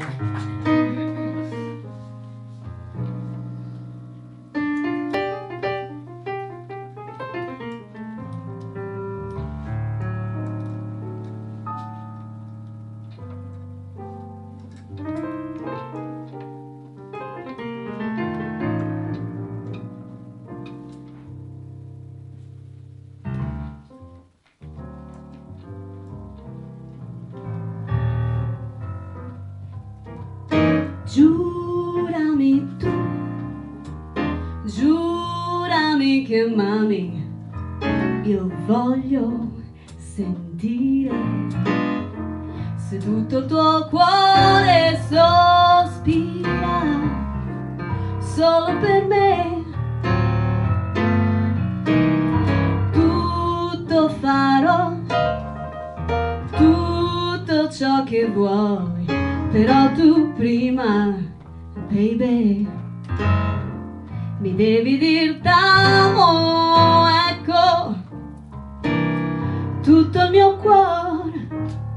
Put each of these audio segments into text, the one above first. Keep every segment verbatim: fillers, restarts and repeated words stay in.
Giurami tu, giurami che m'ami, io voglio sentire se tutto il tuo cuore sospira solo per me. Tutto farò, tutto ciò che vuoi, però tu prima, baby, mi devi dir t'amo, ecco, tutto il mio cuore,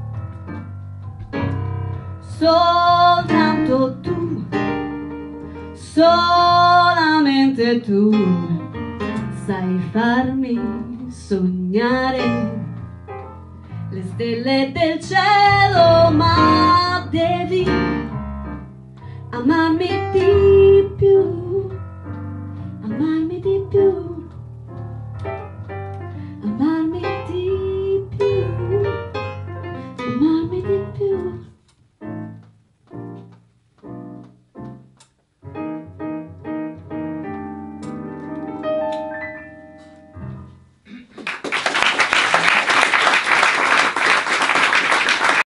soltanto tu, solamente tu, sai farmi sognare le stelle del cielo.